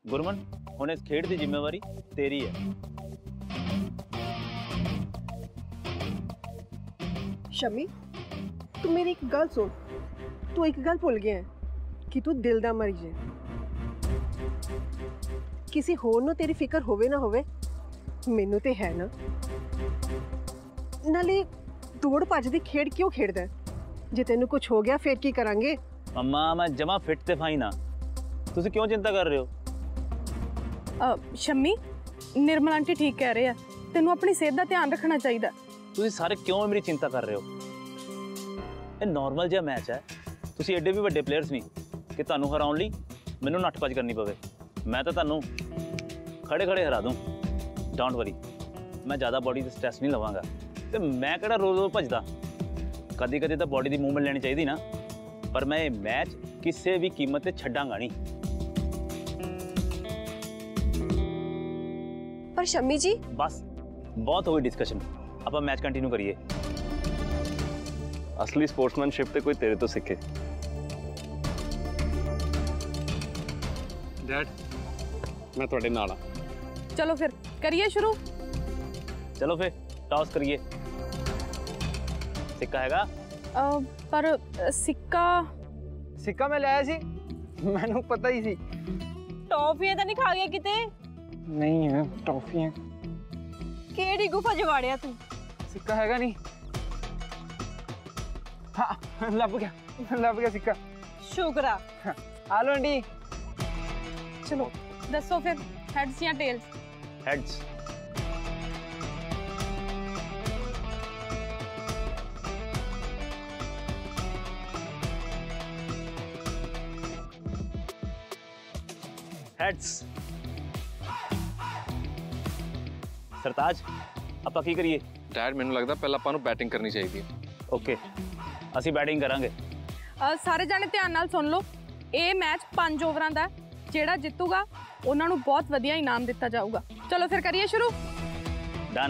गुरमन हुण इस खेड की जिम्मेवारी तेरी है। शमी तू मेरी एक गल सुन, तू एक गल भुल गया है कि तू दिल दा मरीज है। किसी होर नूं तेरी फिक्र होवे ना होवे, मैनू ते है ना। नाले दौड़ भज दी खेड क्यों खेडदा है? जे तेनू कुछ हो गया फिर की करांगे? अम्मा मैं जमा फिट ते फाइन हाँ, तुसीं क्यों चिंता कर रहे हो? शम्मी निर्मल आंटी ठीक कह रहे हैं, तेनू अपनी सेहत का ध्यान रखना चाहिए। तुसीं सारे क्यों मेरी चिंता कर रहे हो? ये नॉर्मल जिहा मैच है, तुसीं एडे भी वड्डे प्लेयर्स नहीं कि तुहानूं हराउण लई मैनूं नट्ठ भज करनी पवे। मैं तो तुहानूं खड़े खड़े हरा दूँ। डोंट वरी, मैं ज़्यादा बॉडी ते स्ट्रैस नहीं लवांगा। ते मैं किहड़ा रोज़ रोज़ भजदा, कदी कदी तो बॉडी की मूवमेंट लेनी चाहिए ना। पर मैं ये मैच किसी भी कीमत पे छड्डांगा नहीं। पर शम्मी जी बस बहुत हो गई डिस्कशन, अब मैच कंटिन्यू करिए। असली स्पोर्ट्समैनशिप ते कोई तेरे तो सीखे। डैड मैं तुहाडे नाल हां। चलो फिर करिए शुरू। चलो फिर टॉस करिए। सिक्का हैगा? पर सिक्का मैं लाया सी, मैनू पता ही सी। टॉफियां तो नहीं खा गया किते? नहीं है टॉफियां। केड़ी गुफा जवाड़िया तू? सिक्का हैगा नहीं। हाँ लभ गया सिक्का। शुक्र आ। आलो आंटी। चलो दसो फिर हेड्स या टेल्स? हेड्स। हेड्स। सरताज ਆਪਾਂ ਕੀ ਕਰੀਏ? डैड मैनू लगता पहले आपां नूं बैटिंग करनी चाहिए। ओके ਅਸੀਂ बैटिंग करांगे। सारे जाने ध्यान नाल सुन लो, ये मैच 5 ओवरां दा, जेड़ा जितूगा उन्हां नूं बहुत वधिया इनाम दिता जाऊगा। चलो फिर करिए शुरू। डन।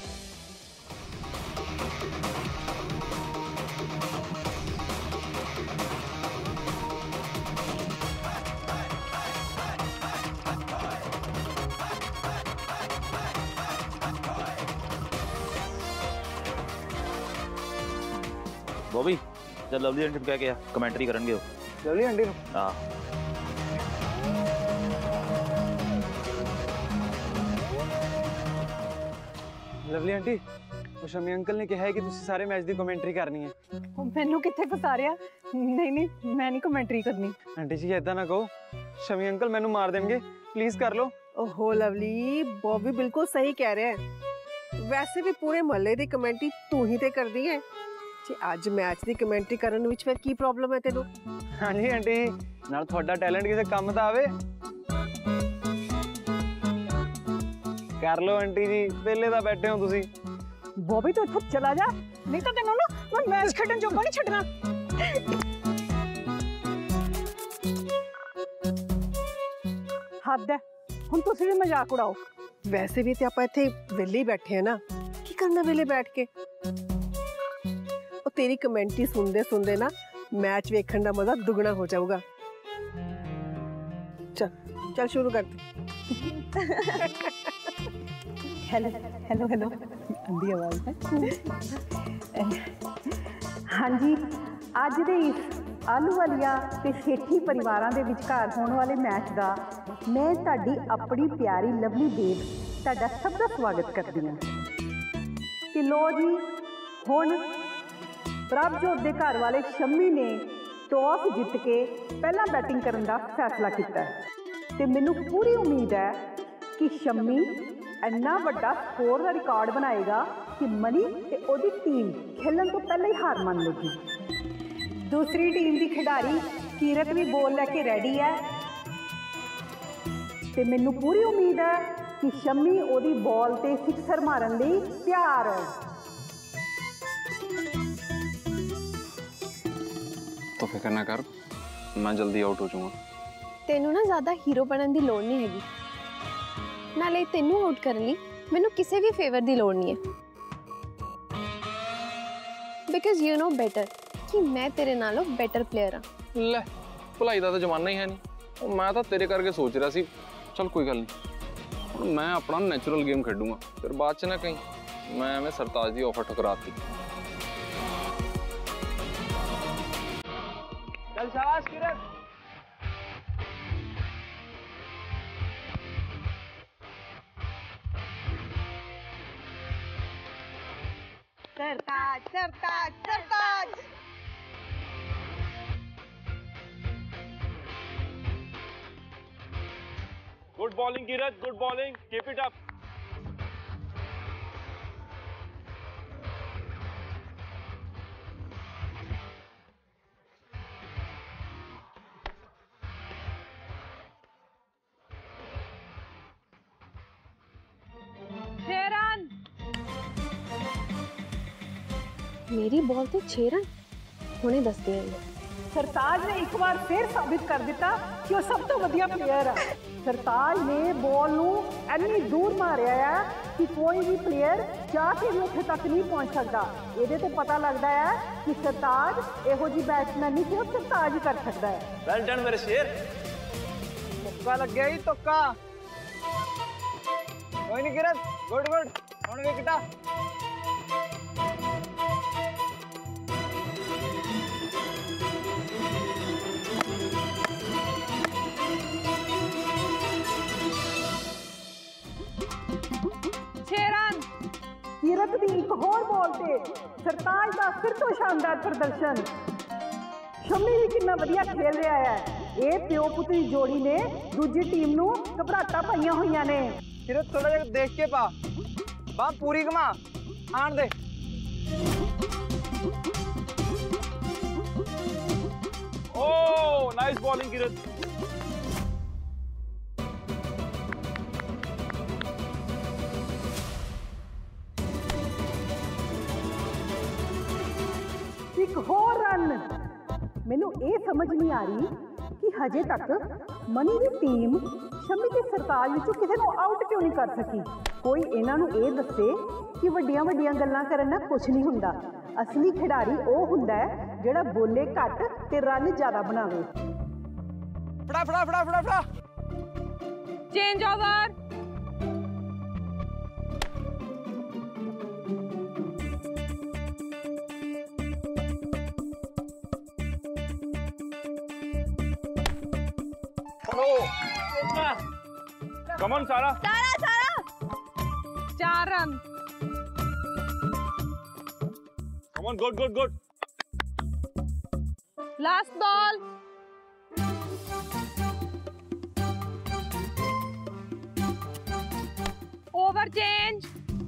बॉबी जब लवली आंटी कह गया कमेंटरी करेंगे हो। लवली आंटी हाँ लवली आंटी शमी अंकल ने कहा है कि तुसी सारे मैच की कमेंटरी करनी है। मैनू कित्थे फसा रिया? नहीं मैं नहीं कमेंटरी करनी। आंटी जी ऐसा ना कहो, शमी अंकल मैनू मार देंगे, प्लीज कर लो। ओहो लवली, बॉबी बिल्कुल सही कह रहा है। वैसे भी पूरे महल्ले की कमेंटरी तू ही ते कर दी है। जी आज मैच की कमेंटरी करन विच फिर की प्रॉब्लम है तेनू? हाँ जी आंटी, नाल थोड़ा टैलेंट किसी काम दा आवे। कर लो आंटी जी, वेले दा बैठे हो तुसी। बॉबी तो इत्थों चला जा, नहीं तो तेनू ना मैं मैच खेडन जोगा नहीं छड्डना। हद है, हुण तुसी भी मजाक उड़ाओ। वैसे भी ते आपां इत्थे वेले ही बैठे हैं ना, की करना वेले बैठ के? और तेरी कमेंटरी सुनदे सुनदे ना मैच वेखण दा मजा दुगना हो जाऊगा। चल चल शुरू कर दे। हेलो हेलो हेलो अंधी आवाज़ है। हाँ जी, अज दे इस आलूवालिया ते सेठी परिवारां दे विचकार होने वाले मैच का मैं तुहाडी अपनी प्यारी लवली देव तुहाडा सब दा स्वागत करदी हां। ते लो जी हुण प्रभजोत दे घर वाले शम्मी ने टॉस जित के पहला बैटिंग करने का फैसला किया है। ते मैनू पूरी उम्मीद है कि शम्मी इन्ना बड़ा स्कोर का रिकॉर्ड बनाएगा कि मनी ते ओदी टीम खेलन तो पहले ही हार मान लेगी। दूसरी टीम की खिडारी कीरत भी बॉल लैके रेडी है। ते मैनू पूरी उम्मीद है कि शम्मी ओदी बॉल ते सिक्सर मारन लई तैयार है। तो फिक्र ना कर, मैं जल्दी आउट हो जाऊंगा। तेनू ना ज्यादा हीरो बनने की लोड़ नहीं हैगी, नाले तेनू आउट करने लई मैनू किसी भी फेवर की लोड़ नहीं है। बिकॉज यू नो बेटर कि मैं तेरे नालों बेटर प्लेयर हाँ। ले भलाई का तो जमाना ही है नहीं। मैं तो तेरे करके सोच रहा सी चल कोई गल नहीं, मैं अपना नेचुरल गेम खेडूंगा, फिर बाद च ना कहीं मैं एवं सरताज की ऑफर ठुकराती। चल शाबाश Kiran. Sartaj Sartaj Sartaj. Good bowling Kirat, good bowling, keep it up. मेरी बॉल ते 6 रन हुणे दसदे हैं। सरताज ने एक बार फिर साबित कर दिता कि वो सब तो वधिया प्लेयर है। सरताज ने बॉल नूं इन्नी दूर मारिया है कि कोई भी प्लेयर जाके भी उत्थे तक नहीं पहुंच सकता। ਇਹਦੇ ਤੇ पता लगता है कि सरताज ਇਹੋ जी बैट्समैन नहीं सिर्फ सरताज ही कर सकता है। वेल डन मेरे शेर। तुक्का लग गया ही तुक्का। कोई नहीं किरण, गुड गुड, हुण विकेटा। कीरत दी एक होर बॉल ते सरताज दा फिर तो शानदार प्रदर्शन। शमी भी कितना वधिया खेल रहा है। ये प्यो पुत्र दी जोड़ी ने दूजी टीम नूं घबराहटां पाईयां होईयां ने। किरण थोड़ा जिहा देख के पा, बाह पूरी घुमा, आण दे। ओह नाइस बॉलिंग किरत। एक होर रन। मैनू ये समझ नहीं आ रही कि हजे तक मनी की टीम शमी ते सरताज विचों किसी को आउट क्यों नहीं कर सकी। कोई इन्हां नूं ये दसे कि वड्डियां वड्डियां गल्लां करन नाल कुछ नहीं हुंदा। असली खिडारी वो हुंदा है जिहड़ा बोले घट ते रन ज्यादा बनावे। फड़ा फड़ा फड़ा फड़ा फड़ा। Change over. Come on, Sara. Sara 4 run. Come on, good, good, good. Last ball. Over change.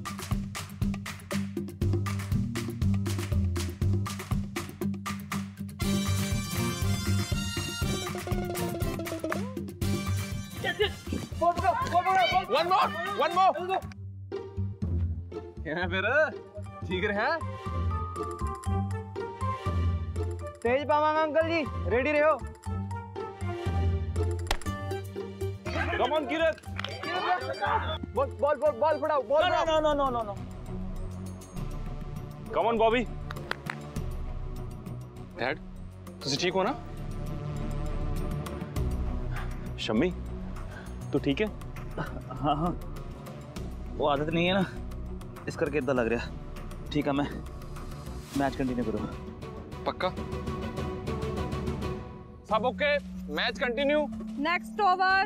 One more. क्या फिर ठीक रहा? तेज पावांगा अंकल जी, रेडी रहो। Come on, Kirat. Ball ball ball ball फड़ाओ, बॉल फड़ाओ। No. Come on, Bobby. Dad तुसी ठीक हो ना? शम्मी तू ठीक है? हाँ वो आदत नहीं है ना, इस करके इतना लग रहा। ठीक है, मैं मैच कंटिन्यू करूँ। पक्का? सब okay, match continue. Next over.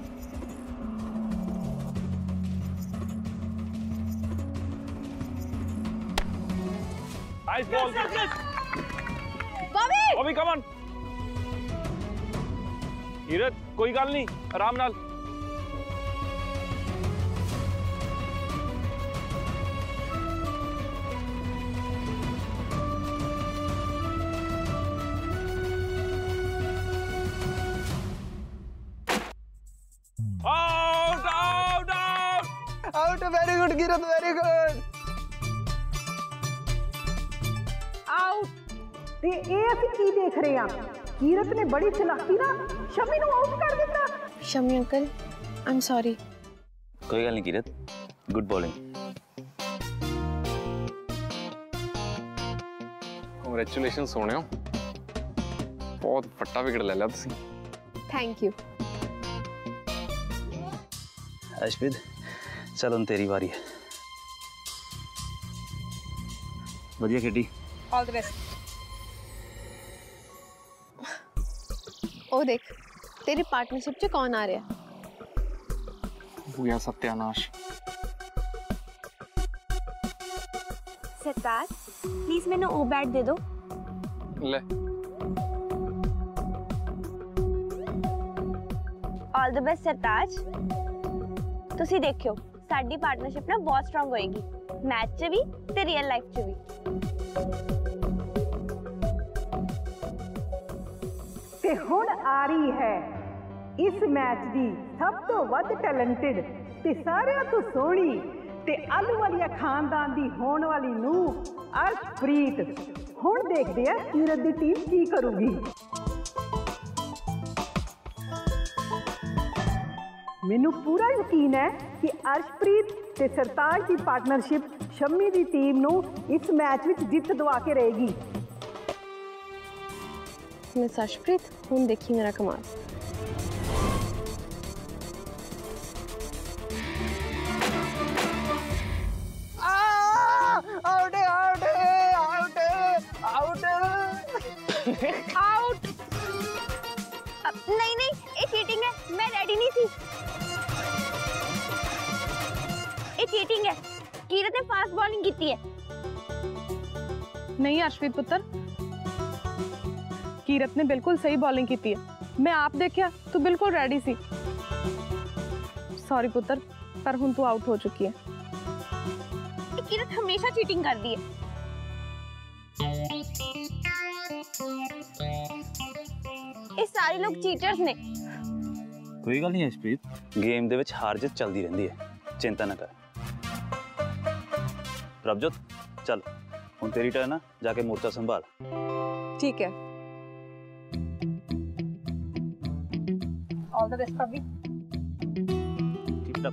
Nice ball Bobby. Bobby, come on. Kirat कोई गल नहीं, आराम नाल। Out out out out. Very good Kirat, very good. Out. ते ये असीं की देख रहे हैं? कीरत ने बड़ी चलाकी ना शमी नूं आउट कर दिता। Shami uncle I am sorry. कोई गल नहीं Kirat, good bowling. Congratulation Sonia, बहुत फट्टा विकेट ले लिया तुसी। Thank you. अर्शप्रीत चल हुण तेरी बारी है। वधिया खेडी। All the best. ओ देख तेरी पार्टनरशिप च कौन आ रहा? भूया सत्यानाश। सरताज प्लीज मैंने ओ बैट दे दो। ले ऑल द बेस्ट सरताज। ਤੁਸੀਂ ਦੇਖਿਓ ਸਾਡੀ ਪਾਰਟਨਰਸ਼ਿਪ ਨਾ ਬਹੁਤ ਸਟਰੋਂਗ ਹੋਏਗੀ ਮੈਚ 'ਚ ਵੀ ਤੇ ਰੀਅਲ ਲਾਈਫ 'ਚ ਵੀ। ਤੇ ਹੁਣ ਆ ਰਹੀ ਹੈ ਇਸ ਮੈਚ ਦੀ ਸਭ ਤੋਂ ਵੱਧ ਟੈਲੈਂਟਡ ਤੇ ਸਾਰਿਆਂ ਤੋਂ ਸੋਹਣੀ ਤੇ ਆਹਲੂਵਾਲੀਆ ਖਾਨਦਾਨ ਦੀ ਹੋਣ ਵਾਲੀ ਨੂੰਹ ਅਰਸ਼ਪ੍ਰੀਤ। ਹੁਣ ਦੇਖਦੇ ਆ ਕੀਰਤ ਦੀ ਟੀਮ ਕੀ ਕਰੂਗੀ। ਮੈਨੂੰ ਪੂਰਾ ਯਕੀਨ ਹੈ ਕਿ ਅਰਸ਼ਪ੍ਰੀਤ ਤੇ ਸਰਤਾਜ ਦੀ ਪਾਰਟਨਰਸ਼ਿਪ ਸ਼ੰਮੀ ਦੀ ਟੀਮ ਨੂੰ ਇਸ ਮੈਚ ਵਿੱਚ ਜਿੱਤ ਦਿਵਾ ਕੇ ਰਹੇਗੀ। मिस अर्शप्रीत हुण देखी मेरा कमाल। Out out out out out. नहीं नहीं ये चीटिंग है मैं रेडी नहीं थी। ये चीटिंग है कीरत ने फास्ट बॉलिंग की है। नहीं अर्शप्रीत पुत्र कीरत ने बिल्कुल सही बॉलिंग की है। मैं आप देखिया तू बिल्कुल रेडी सी। सॉरी पुत्र पर हुण तू आउट हो चुकी है। कीरत हमेशा चीटिंग कर दी है। ये सारे लोग चीटर्स ने। कोई गल नहीं अर्शप्रीत, गेम दे विच हार जित चलती रहंदी है, चिंता ना कर। प्रभजोत चल हुण तेरी टर्न है, जाके मोर्चा संभाल। ठीक है। ऑल द बेस्ट भाभी। Keep it up.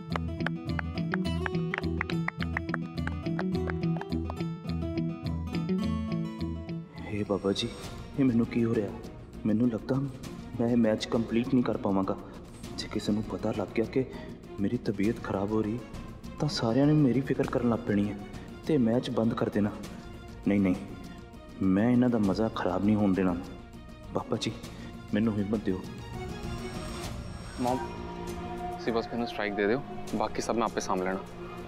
हे बाबा जी ये मैनू की हो रहा? मैनू लगता मैं ये मैच कंप्लीट नहीं कर पावांगा। जे किसी को पता लग गया कि मेरी तबीयत खराब हो रही तो सारिਆਂ ने मेरी फिक्र करन लग पैनी है तो मैच बंद कर देना। नहीं नहीं मैं इन्हां दा मज़ा खराब नहीं होने देना। बाबा जी मैनू हिम्मत दिओ। मॉम सी बस मैंने स्ट्राइक दे दो, बाकी सब मैं आपे सामभ लेना।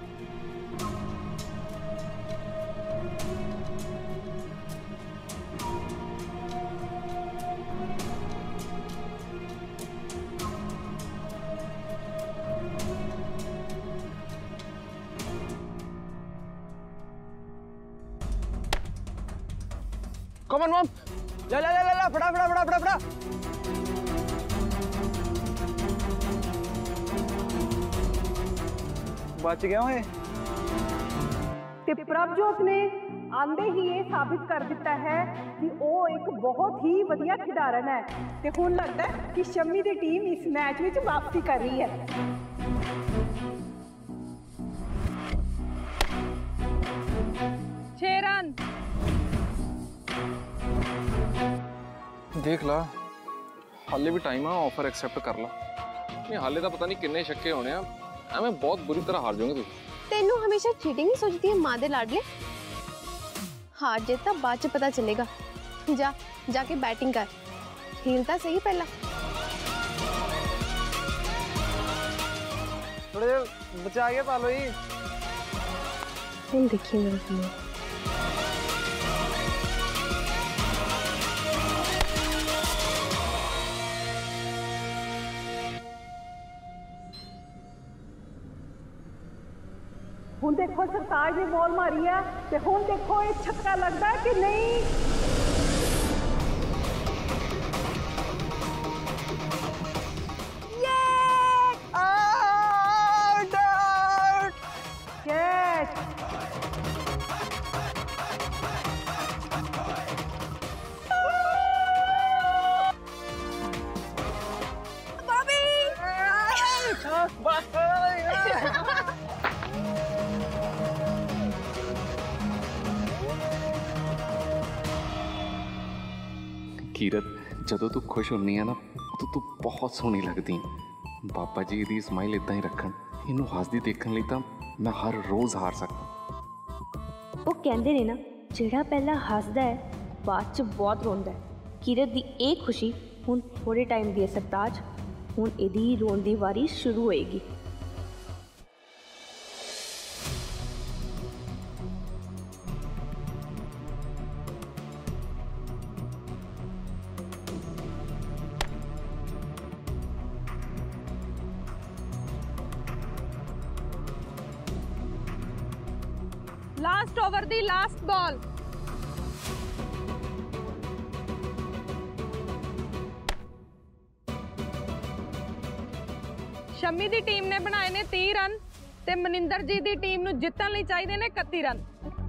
कम ऑन मॉम, ला ला ला ला फटा फटा फटा फटा फटा। बच गया है। ਤੇ ਪ੍ਰਭਜੋਤ ਨੇ ਆਂਦੇ ਹੀ ਇਹ ਸਾਬਿਤ ਕਰ ਦਿੱਤਾ ਹੈ ਕਿ ਉਹ ਇੱਕ ਬਹੁਤ ਹੀ ਵਧੀਆ ਖਿਡਾਰਨ ਹੈ ਤੇ ਹੁਣ ਲੱਗਦਾ ਹੈ ਕਿ ਸ਼ੰਮੀ ਦੀ ਟੀਮ ਇਸ ਮੈਚ ਵਿੱਚ ਵਾਪਸੀ ਕਰ ਰਹੀ ਹੈ। 6 रन। देख ला हाले भी टाइम है, ऑफर एक्सेप्ट कर ला। नहीं हाले तो पता नहीं किन्ने छक्के होने हैं, एवें बहुत बुरी तरह हार जाओगे तुम। तेनू हमेशा चीटिंग ही सोचती है माँ दे लाडले। हार जीत तो बाद च पता चलेगा। जा जाके बैटिंग कर, खेलता सही पहला। थोड़े बचा के पालो ही। हम देखिए मेरा कमाल। ਹੁਣ ਦੇਖੋ ਸਰਤਾਜ ਨੇ ਬੋਲ ਮਾਰੀ ਹੈ ਤੇ ਹੁਣ ਦੇਖੋ ਇਹ ਛੱਕਾ ਲੱਗਦਾ ਕਿ ਨਹੀਂ। Out out catch. कीरत जदों तू खुश होनी है ना तो तू बहुत सोहनी लगती है। ਬਾਬਾ ਜੀ ਇਹਦੀ ਸਮਾਈਲ ਇਦਾਂ ਹੀ ਰੱਖਣ, ਇਹਨੂੰ ਹੱਸਦੀ ਦੇਖਣ ਲਈ ਤਾਂ ਮੈਂ ਹਰ ਰੋਜ਼ ਹਾਰ ਸਕਦਾ। ਉਹ ਕਹਿੰਦੇ ਨੇ ਨਾ, ਜਿਹੜਾ ਪਹਿਲਾਂ ਹੱਸਦਾ ਹੈ ਬਾਅਦ ਚ ਬਹੁਤ ਰੋਂਦਾ ਹੈ। ਕਿਰਤ ਦੀ ਇਹ ਖੁਸ਼ੀ ਹੁਣ ਥੋੜੇ ਟਾਈਮ ਦੀ ਹੈ ਸਰਤਾਜ, ਹੁਣ ਇਹਦੀ ਰੋਣ ਦੀ ਵਾਰੀ ਸ਼ੁਰੂ ਹੋਏਗੀ। ਲਾਸਟ ਓਵਰ ਦੀ ਲਾਸਟ ਬਾਲ। ਸ਼ਮੀ ਦੀ ਟੀਮ ਨੇ ਬਣਾਏ ਨੇ 30 ਰਨ ਤੇ ਮਨਿੰਦਰ ਜੀ ਦੀ ਟੀਮ ਨੂੰ ਜਿੱਤਣ ਲਈ ਚਾਹੀਦੇ ਨੇ 31 ਰਨ।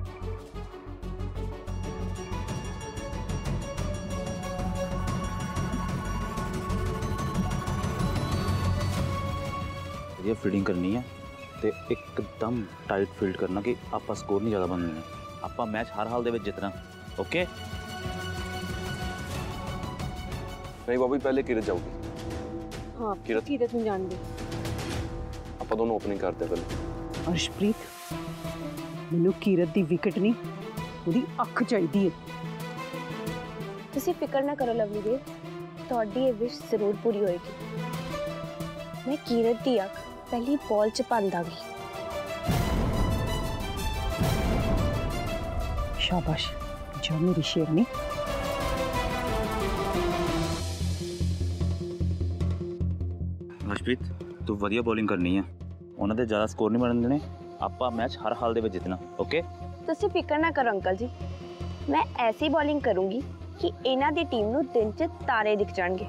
ये फील्डिंग करनी है तो एकदम टाइट फील्ड करना कि आप स्कोर नहीं ज़्यादा बनने है, आप मैच हर हाल दे विच जितना। ओके नहीं बॉबी, पहले किरत जाऊगी। हाँ किरत ਨੂੰ ਜਾਣ ਦੇ। ਆਪਾਂ ਦੋਨੋਂ ਓਪਨਿੰਗ ਕਰਦੇ ਪਹਿਲੇ। ਅਰਸ਼ਪ੍ਰੀਤ, ਮੈਨੂੰ ਕੀਰਤ ਦੀ ਵਿਕਟ ਨਹੀਂ, ਉਹਦੀ ਅੱਖ ਚਾਹੀਦੀ ਹੈ। ਤੁਸੀਂ ਫਿਕਰ ਨਾ ਕਰੋ ਲਵਲੀ ਦੇਵ, ਤੁਹਾਡੀ ਇਹ ਵਿਸ਼ ਜ਼ਰੂਰ ਪੂਰੀ ਹੋਏਗੀ। ਮੈਂ ਕੀਰਤ ਦੀ ਅੱਖ ਪਹਿਲੀ ਬਾਲ 'ਚ ਭੰਨ ਦਾਂਗੀ। शाबाश, जा मेरी शेरनी। हर्षप्रीत, तू वधिया बॉलिंग करनी है, उन्होंने ज़्यादा स्कोर नहीं बनने देने, आप मैच हर हाल दे विच जितना। ओके ਤੁਸੀਂ ਫਿਕਰ ਨਾ ਕਰੋ ਅੰਕਲ ਜੀ, ਮੈਂ ਐਸੀ ਬੋਲਿੰਗ ਕਰੂੰਗੀ ਕਿ ਇਹਨਾਂ ਦੀ ਟੀਮ ਨੂੰ ਦਿਨ 'ਚ ਤਾਰੇ ਦਿਖ ਜਾਣਗੇ।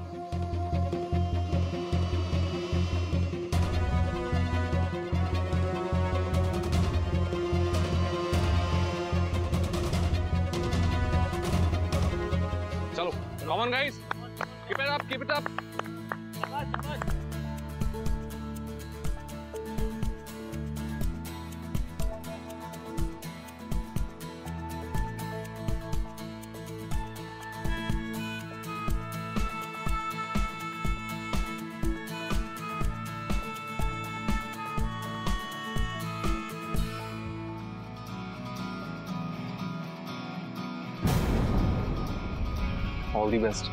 चलो come on guys, keep it up, keep it up. All the best.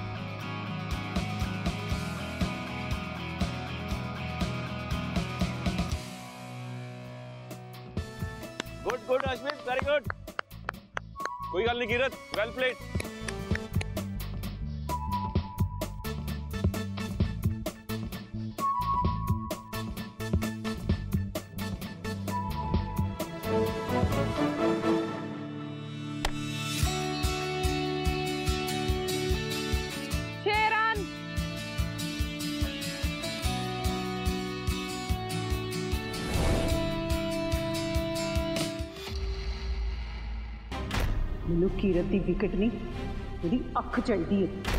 Good good Harshpreet, very good. कोई गल नहीं किरत, वेल प्लेड। ਮੈਨੂੰ ਕੀਰਤ ਦੀ ਵਿਕਟ ਨਹੀਂ, ਉਹਦੀ ਅੱਖ ਚਾਹੀਦੀ ਹੈ।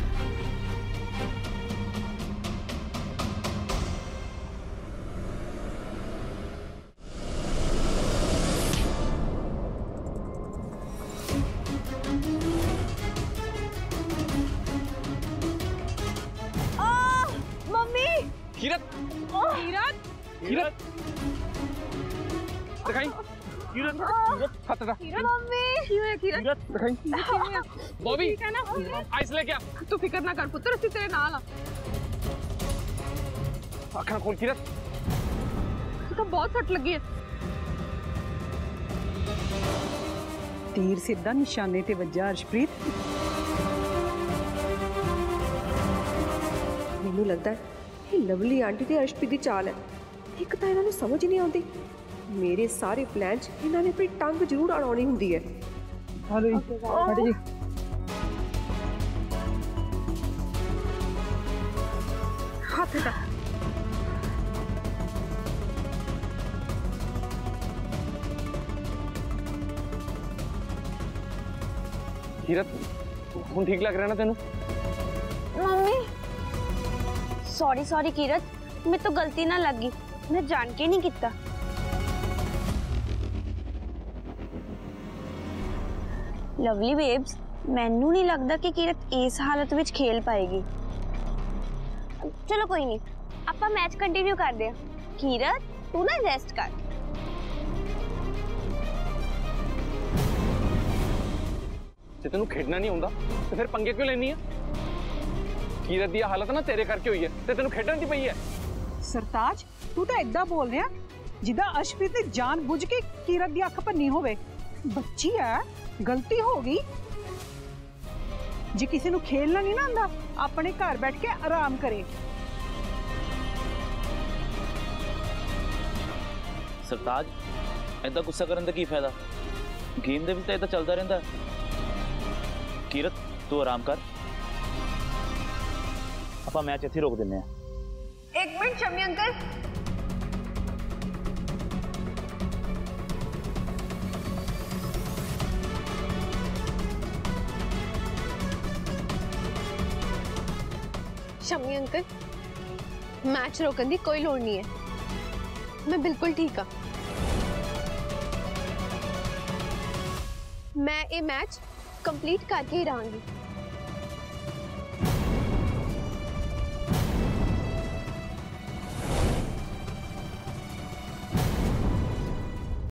मम्मी किरत, किरत किरत दिखाई, किरत हाथ हटा। मम्मी क्यों है किरत? दिखाई बॉबी, ठीक है ना? आइस लेके आ। तू फिक्र ना कर पुत्र, ਅਸੀਂ ਤੇਰੇ ਨਾਲ ਆ। ਅੱਖਾਂ ਖੋਲ किरत। ਤਾਂ ਬਹੁਤ ਸੱਟ ਲੱਗੀ ਹੈ। ਤੀਰ ਸਿੱਧਾ ਨਿਸ਼ਾਨੇ ਤੇ ਵੱਜਾ ਅਰਸ਼ਪ੍ਰੀਤ। ਮੈਨੂੰ ਲੱਗਦਾ ਇਹ ਲਵਲੀ ਆਂਟੀ ਤੇ ਅਰਸ਼ਪ੍ਰੀਤ ਦੀ ਚਾਲ ਹੈ। ਇੱਕ ਤਾਂ ਇਹਨਾਂ ਨੂੰ ਸਮਝ ਨਹੀਂ ਆਉਂਦੀ, ਮੇਰੇ ਸਾਰੇ ਪਲਾਨ 'ਚ ਇਹਨਾਂ ਨੇ ਆਪਣੀ ਟੰਗ ਜ਼ਰੂਰ ਅੜਾਉਣੀ ਹੁੰਦੀ ਹੈ। हेलो जी, हट जी। ਹੱਥ ਹਟਾ। किरत, ਹੁਣ ਠੀਕ ਲੱਗ ਰਿਹਾ ਨਾ ਤੈਨੂੰ? मम्मी सॉरी सॉरी किरत, मैं तो गलती ना लगी, मैं जान के नहीं किया। लवली बेब्स, मैनू नहीं लगता कि किरत इस हालत में खेल पाएगी। चलो कोई नहीं, ਆਪਾਂ ਮੈਚ ਕੰਟੀਨਿਊ ਕਰਦੇ ਆ। ਕੀਰਤ ਤੂੰ ਨਾ ਰੈਸਟ ਕਰ। ਜੇ ਤੈਨੂੰ ਖੇਡਣਾ ਨਹੀਂ ਆਉਂਦਾ ਤੇ ਫਿਰ ਪੰਗੇ ਕਿਉਂ ਲੈਣੀ ਆ? ਕੀਰਤ ਦੀ ਹਾਲਤ ਨਾ ਤੇਰੇ ਕਰਕੇ ਹੋਈ ਹੈ ਤੇ ਤੈਨੂੰ ਖੇਡਣ ਦੀ ਪਈ ਹੈ। ਸਰਤਾਜ ਤੂੰ ਤਾਂ ਏਦਾਂ ਬੋਲ ਰਿਹਾ ਜਿੱਦਾਂ ਅਸ਼ਪ੍ਰੀਤ ਨੇ ਜਾਣ ਬੁੱਝ ਕੇ ਕੀਰਤ ਦੀ ਅੱਖ ਭੰਨੀ ਹੋਵੇ। ਬੱਚੀ ਹੈ, ਗਲਤੀ ਹੋ ਗਈ। ਜੇ ਕਿਸੇ ਨੂੰ ਖੇਲਣਾ ਨਹੀਂ ਨਾ ਆਉਂਦਾ ਆਪਣੇ ਘਰ ਬੈਠ ਕੇ ਆਰਾਮ ਕਰੇ। ਸਰਤਾਜ ਏਦਾਂ ਗੁੱਸਾ ਕਰਨ ਦਾ ਕੀ ਫਾਇਦਾ? ਗੇਮ ਦੇ ਵਿੱਚ ਤਾਂ ਏਦਾਂ ਚੱਲਦਾ ਰਹਿੰਦਾ। ਕੀਰਤ ਤੂੰ ਆਰਾਮ ਕਰ, ਆਪਾਂ ਮੈਚ ਇੱਥੇ ਰੋਕ ਦਿੰਨੇ ਆ। एक minute Shammi uncle, Shammi uncle match रोकने की कोई लोड़ नहीं है। मैं बिल्कुल ठीक हाँ। मैं ये मैच कंप्लीट करके ही रहूंगी।